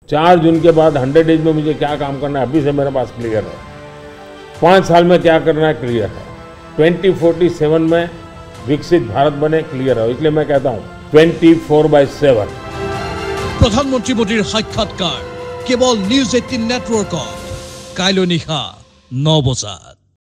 4 जून के बाद 100 डेज में मुझे क्या काम करना है अभी से मेरे पास क्लियर है। 5 साल में क्या करना है क्लियर है। 2047 में विकसित भारत बने क्लियर है। इसलिए मैं कहता हूँ 24/7। प्रधानमंत्री मोदीर साक्षात्कार केवल News 18 नेटवर्क काइलो निशा 9 बजात।